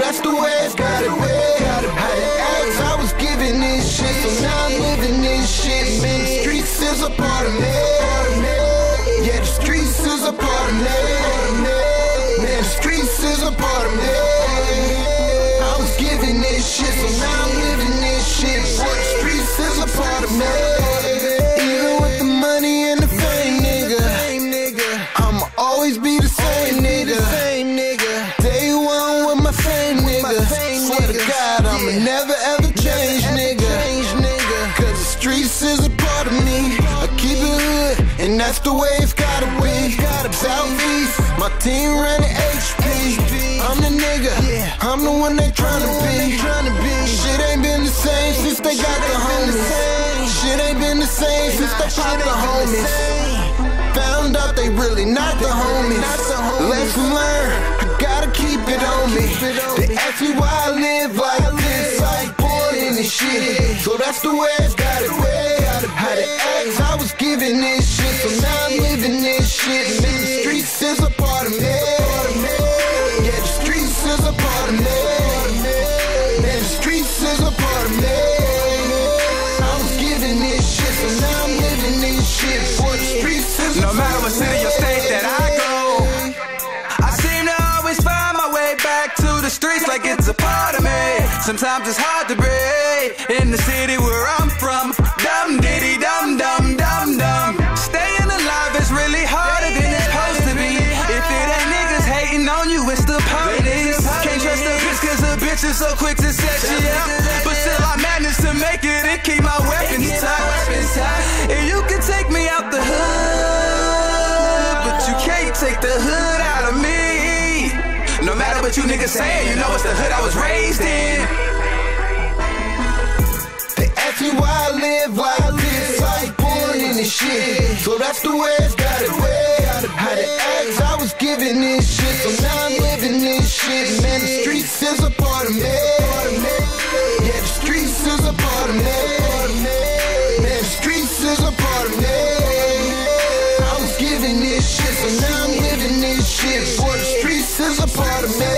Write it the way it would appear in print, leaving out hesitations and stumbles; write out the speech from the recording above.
that's the way it's gotta be. Had to ask, I was giving this shit, so now I'm living this shit. Man, the streets is a part of me. Yeah, the streets is a part of me. Man, the streets is a part of me. I was giving this shit, so now I'm living this shit. Boy, the streets is a part of me. Even with the money and the fame, nigga, I'ma always be the same, nigga. Day one with my fame, nigga. Swear to God, I'ma never ever change, nigga. Cause the streets is a part of me. I keep it hood, and that's the way it's gotta be. Southeast, my team running HP. I'm the nigga, I'm the one they tryna be. Shit ain't been the same since they got the homies. Shit ain't been the same since they popped the homies. Found out they really not the homies. Lesson learned, I gotta keep it on me. They ask me why I live like this. I was born in this shit, so that's the way it's gotta be. Had to ask, I was giving this shit, so now I'm living this shit. Man, the streets is a part of me. Yeah, the streets is a part of me. Man, the streets is a part of me. I was giving this shit, so now I'm living this shit. Boy, the streets is a part of me. No matter what city or state that I go, I seem to always find my way back to the streets like it's a part of me. Sometimes it's hard to breathe in the city where I'm from. Dum diddy dum dum dum dum. Staying alive is really harder than it's supposed to be. If it ain't niggas hating on you, it's the police. Can't trust a bitch cause a bitch is so quick to set you up. But still I managed to make it and keep my weapons tight. And you can take me out the hood, but you can't take the hood out of me. No matter what you niggas saying, you know it's the hood I was raised in. They ask me why I live like this. I was born in this shit, so that's the way it's gotta be. Had to ask, I was giving this shit, so now I'm living this shit. Man, the streets is a part of me. Yeah, the streets is a part of me. Man, the streets is a part of me. I was giving this shit, so now I'm living this shit. Boy, the streets is a part of me.